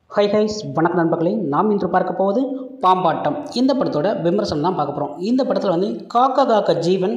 Hi guys வணக்கம் நண்பர்களே, நாம் இன்று பார்க்க போவது பாம்பாட்டம். இந்த படத்தோட விமர்சனம் தான் பார்க்க போகிறோம். இந்த படத்தில் வந்து காக்கா காக்கா ஜீவன்,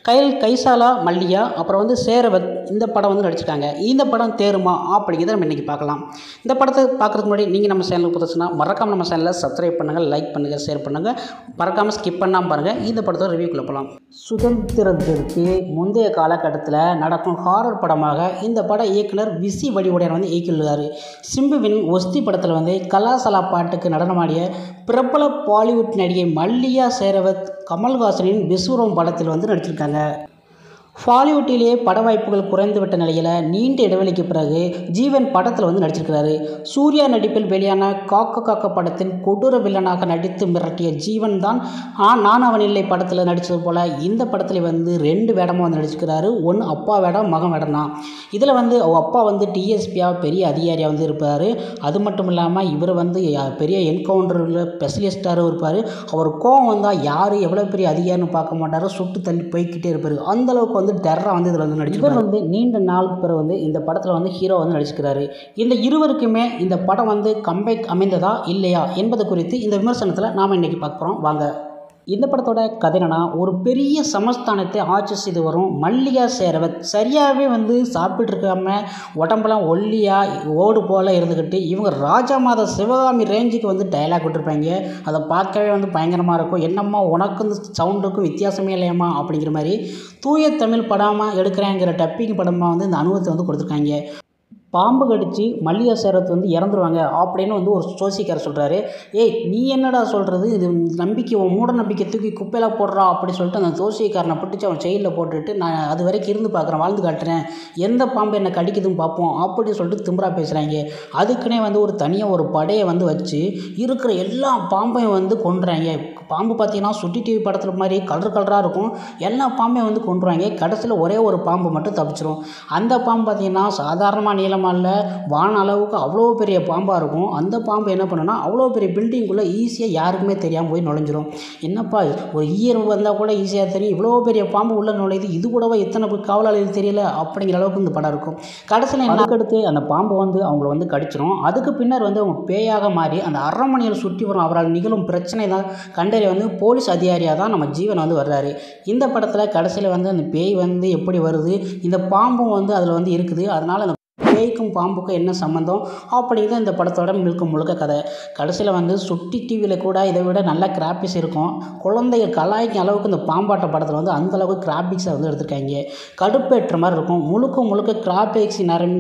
கைசாலா மல்லியா, அப்புறம் சேரவத் இந்த படம் நடிச்சிருக்காங்க. இந்த படம் தேருமா அப்படிங்கிறத நம்ம இன்றைக்கி பார்க்கலாம். இந்த படத்தை பார்க்குறதுக்கு முன்னாடி நீங்கள் நம்ம சேனலுக்கு புதுசுனா மறக்காமல் நம்ம சேனலை சப்ஸ்கிரைப் பண்ணுங்கள், லைக் பண்ணுங்கள், ஷேர் பண்ணுங்கள், மறக்காமல் ஸ்கிப் பண்ணாமல் பாருங்கள். இந்த படத்தோட ரிவ்யூக்குள்ளே போகலாம். சுதந்திரத்திற்கு முந்தைய காலகட்டத்தில் நடக்கும் ஹாரர் படமாக இந்த பட இயக்குனர் விசி வடிவுடையார் இயக்கியுள்ளார். சிம்புவின் ஒஸ்தி படத்தில் கலாசலா பாட்டுக்கு நடனமாடிய பிரபல பாலிவுட் நடிகை மல்லியா சேரவத் கமல்ஹாசனின் விஸ்வரூபம் படத்தில் நடிச்சிருக்காங்க. பாலிவுட்டிலேயே பட வாய்ப்புகள் குறைந்துவிட்ட நிலையில் நீண்ட இடைவெளிக்கு பிறகு ஜீவன் படத்தில் நடிச்சிருக்கிறாரு. சூர்யா நடிப்பில் வெளியான காக்கா காக்கா படத்தின் கொடூர வில்லனாக நடித்து மிரட்டிய ஜீவன் தான் நான் அவன் இல்லை படத்தில் நடித்தது போல் இந்த படத்தில் 2 வேடமாக நடிச்சிருக்கிறாரு. ஒன்று அப்பா வேடம், மகன் வேடம் தான். இதில் அப்பா டிஎஸ்பியாக பெரிய அதிகாரியாக இருப்பார். அது மட்டும் இல்லாமல் இவர் பெரிய என்கவுண்டரில் ஸ்பெஷலிஸ்டாகவும் இருப்பார். அவர் கோவம் வந்தால் யார் எவ்வளோ பெரிய அதிகாரின்னு பார்க்க மாட்டார், சுட்டு தள்ளி போய்கிட்டே இருப்பார். அந்தளவுக்கு டெரராக இதில் நடிச்சிருக்காரு. இவர் நீண்ட நாளுக்கு பிறகு இந்த படத்தில் ஹீரோ நடிச்சிருக்கிறாரு. இந்த இருவருக்குமே இந்த படம் கம்பேக் அமைந்ததா இல்லையா என்பது குறித்து இந்த விமர்சனத்தில் நாம் இன்றைக்கி பார்க்குறோம். வாங்க. இந்த படத்தோட கதை என்னன்னா, ஒரு பெரிய சமஸ்தானத்தை ஆட்சி செய்து வரும் மல்லிகா சேரவத் சரியாகவே சாப்பிட்ருக்காம உடம்பெல்லாம் ஒல்லியாக ஓடு போல் இருந்துக்கிட்டு இவங்க ராஜா மாத சிவகாமி ரேஞ்சுக்கு டைலாக் விட்டுருப்பாங்க. அதை பார்க்கவே பயங்கரமாக இருக்கும். என்னம்மா உனக்கும் சவுண்டுக்கும் வித்தியாசமே இல்லையம்மா அப்படிங்கிற மாதிரி தூய தமிழ் படமாக எடுக்கிறேங்கிற டப்பிங் படமாக இந்த அனுபவத்தை கொடுத்துருக்காங்க. பாம்பு கடிச்சு மல்லிகா சேரவத் இறந்துருவாங்க அப்படின்னு ஒரு ஜோசிக்காரர் சொல்கிறாரு. ஏய் நீ என்னடா சொல்கிறது, இது நம்பிக்கை மூட நம்பிக்கை தூக்கி குப்பையில் போடுறா அப்படி சொல்லிட்டு அந்த ஜோசிக்காரனை பிடிச்சி அவன் செயலில் போட்டுட்டு நான் அது வரைக்கும் இருந்து பார்க்குறேன், வாழ்ந்து காட்டுறேன், எந்த பாம்பு என்னை கடிக்குதுன்னு பார்ப்போம் அப்படின்னு சொல்லிட்டு திமிரா பேசுகிறாங்க. அதுக்குன்னே ஒரு தனியாக ஒரு படையை வச்சு இருக்கிற எல்லா பாம்பையும் கொன்றாங்க. பாம்பு பார்த்தீங்கன்னா சுட்டி டிவி படத்தில் மாதிரி கலராக இருக்கும். எல்லா பாம்பையும் கொன்றுவாங்க. கடைசியில் ஒரே ஒரு பாம்பு மட்டும் தப்பிச்சிரும். அந்த பாம்பு பார்த்தீங்கன்னா சாதாரணமாக நீளமாக இல்லை, வான அளவுக்கு அவ்வளோ பெரிய பாம்பாக இருக்கும். அந்த பாம்பு என்ன பண்ணுன்னா அவ்வளோ பெரிய பில்டிங்குள்ளே ஈஸியாக யாருக்குமே தெரியாமல் போய் நுழைஞ்சிரும். என்னப்பா ஒரு ஈயர் வந்தால் கூட ஈஸியாக தெரியும், இவ்வளோ பெரிய பாம்பு உள்ளே நுழையுது, இது கூடவா இத்தனை காவலாளிகள் தெரியல அப்படிங்கிற அளவுக்கு இந்த படம் இருக்கும். கடைசியில் அதுக்கடுத்து அந்த பாம்பு அவங்கள கடிச்சிடும். அதுக்கு பின்னர் அவங்க பேயாக மாறி அந்த அரண்மனையில் சுற்றி வரும் அவரால் நிகழும் பிரச்சனை தான் கண்டறிய போலீஸ் அதிகாரியாக தான் நம்ம ஜீவன் வர்றாரு. இந்த படத்தில் கடைசியில் அந்த பேய் எப்படி வருது, இந்த பாம்பும் அதில் இருக்குது. அதனால் அந்த பேய்க்கும் பாம்புக்கும் என்ன சம்மந்தம் அப்படிங்கிறது இந்த படத்தோட முழுக்க கதை. கடைசியில் சுட்டி டிவியில் கூட இதை விட நல்ல கிராபிக்ஸ் இருக்கும். குழந்தைகள் கலாய்க்கும் அளவுக்கு இந்த பாம்பாட்ட படத்தில் அந்தளவுக்கு கிராபிக்ஸை எடுத்திருக்காங்க. கடுப்பேற்ற மாதிரி இருக்கும். முழுக்க கிராபிக்ஸ்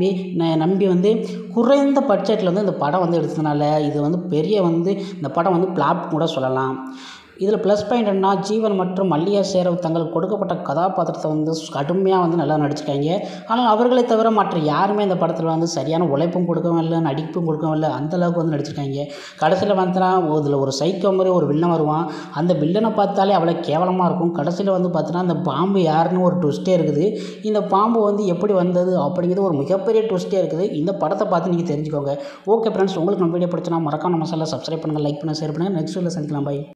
நம்பி குறைந்த பட்ஜெட்டில் இந்த படம் எடுத்ததுனால இது பெரிய இந்த படம் பிளாப் கூட சொல்லலாம். இதில் ப்ளஸ் பாயிண்ட் என்ன, ஜீவன் மற்றும் மல்லிகா சேரவத் தங்களுக்கு கொடுக்கப்பட்ட கதாபாத்திரத்தை கடுமையாக நல்லா நடிச்சிருக்காங்க. ஆனால் அவர்களை தவிர மற்ற யாருமே இந்த படத்தில் சரியான உழைப்பும் கொடுக்கவும் இல்லை, நடிப்பும் கொடுக்கவும் இல்லை, அந்தளவுக்கு நடிச்சிருக்காங்க. கடைசியில் இதில் ஒரு சைக்கோ மாதிரி ஒரு வில்லன் வருவான். அந்த வில்லனை பார்த்தாலே அவ்வளோ கேவலமாக இருக்கும். கடைசியில் பார்த்தீங்கன்னா அந்த பாம்பு யாருன்னு ஒரு ட்விஸ்ட்டே இருக்குது. இந்த பாம்பு எப்படி வந்தது அப்படிங்கிறது ஒரு மிகப்பெரிய ட்விஸ்ட்டே இருக்குது. இந்த படத்தை பார்த்து நீங்கள் தெரிஞ்சுக்கோங்க. ஓகே ஃப்ரெண்ட்ஸ், உங்களுக்கு நம்ம வீடியோ பிடிச்சினா மறக்காம நம்ம சேனலை சப்ஸ்கிரைப் பண்ணுங்கள், லைக் பண்ணுங்கள், ஷேர் பண்ணுங்கள். நெக்ஸ்ட் வீடியோவில் சந்திக்கலாம். பை.